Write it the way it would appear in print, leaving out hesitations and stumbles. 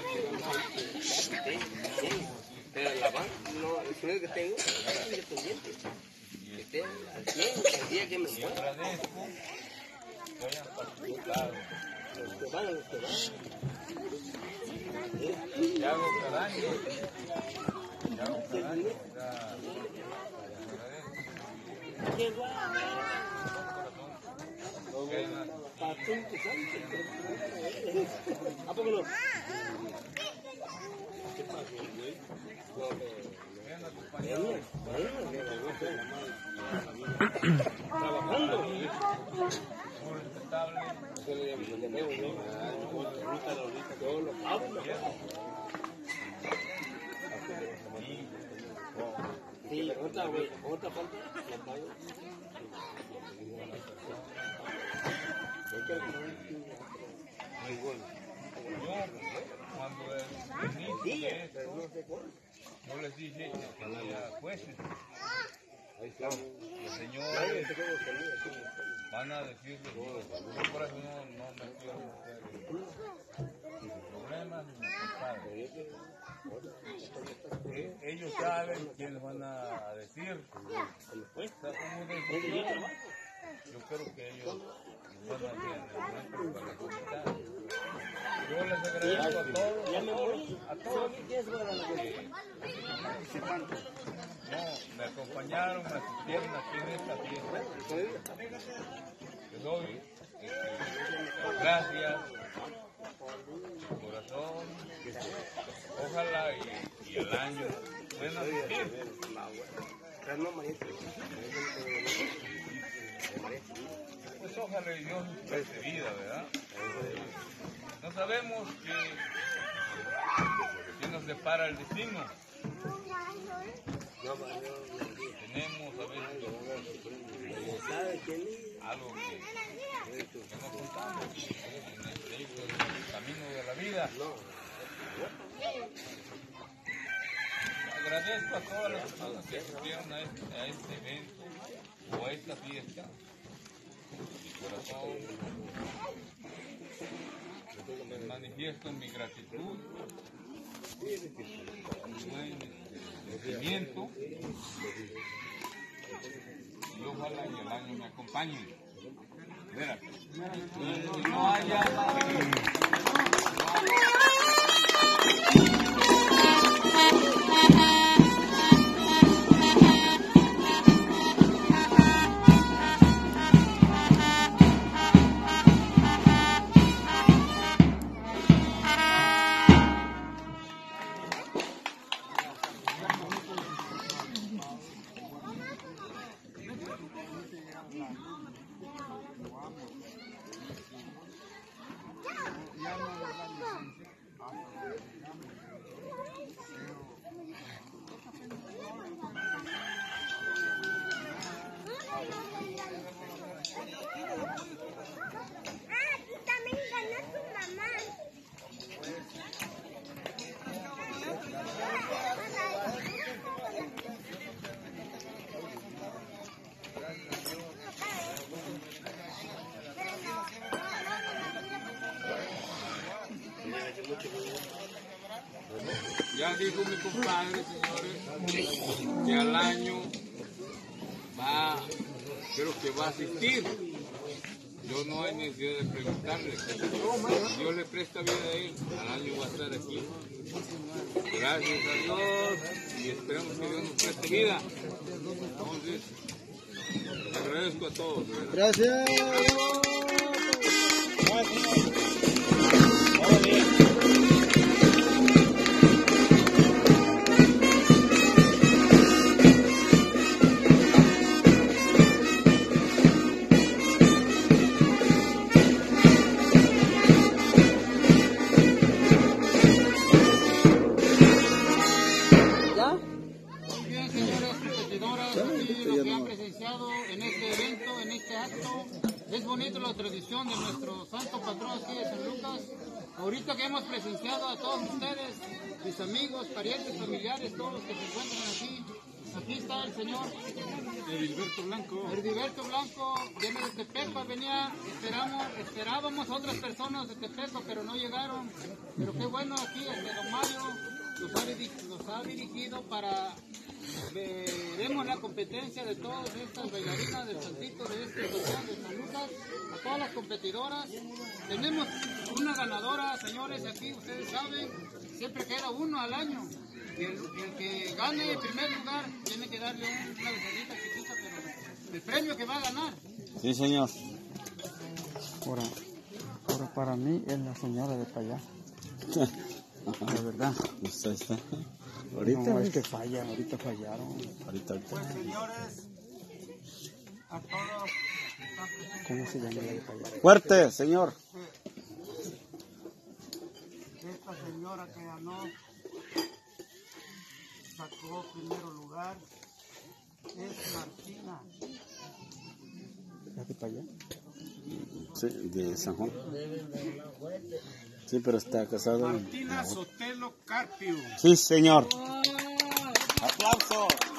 Pero la van, no, el sueño que tengo es independiente. Que esté al 100 el día que me muera. Agradezco que hayan participado. Los que van, los que van. Y hago cada año. Y hago cada año. ¿A poco no? Trabajando. Muy respetable. Sí, otra falta, la pago. Muy bueno. Yo, cuando el yo les dije que había jueces. Los señores van a decir de todo. Yo por eso no me quiero meter en problemas ni me ellos saben quiénes van a decir. Yo creo que ellos van a decir en el momento para comunicar. Yo les agradezco a todos. No, me acompañaron, me asistieron aquí en esta fiesta. Les doy gracias, de corazón. Ojalá y el año puedan asistir. Pues ojalá y Dios nos preste vida, ¿verdad? No sabemos que nos depara el destino. Tenemos a veces algo que no contamos en el camino de la vida. Agradezco a todas las personas que asistieron a este evento o a esta fiesta. Mi corazón, les manifiesto mi gratitud, mi sentimiento, y ojalá y el año me acompañe. Mira, no haya ya dijo mi compadre, señores, que al año creo que va a asistir. Yo no hay necesidad de preguntarle. Si Dios le presta vida a él, al año va a estar aquí. Gracias a Dios y esperamos que Dios nos preste vida. Entonces, les agradezco a todos. ¿Verdad? Gracias. En este evento, en este acto, es bonito la tradición de nuestro santo patrón aquí de San Lucas. Ahorita que hemos presenciado a todos ustedes, mis amigos, parientes, familiares, todos los que se encuentran aquí, aquí está el señor Edilberto Blanco. Heriberto Blanco, viene de Tepeco, venía, esperábamos otras personas de Tepeco, pero no llegaron. Pero qué bueno aquí, don Mario los ha dirigido para veremos la competencia de todas estas bailarinas del Santito, de este Hotel de San Lucas, a todas las competidoras. Tenemos una ganadora, señores, aquí ustedes saben, siempre queda uno al año. Y el que gane el primer lugar tiene que darle una besadita chiquita, pero el premio que va a ganar. Sí, señor. Ahora para mí es la señora de para allá. La verdad. Usted está. Ahorita. No, es que falla, ahorita fallaron. Ahorita. Pues señores, a todos. ¿Cómo se llama la de para allá? Fuerte, señor. Esta señora que ganó, sacó primero lugar, es Martina. ¿La de para allá? Sí, de San Juan. Sí, pero está casado. Martina Sotelo Carpio. Sí, señor. ¡Aplausos!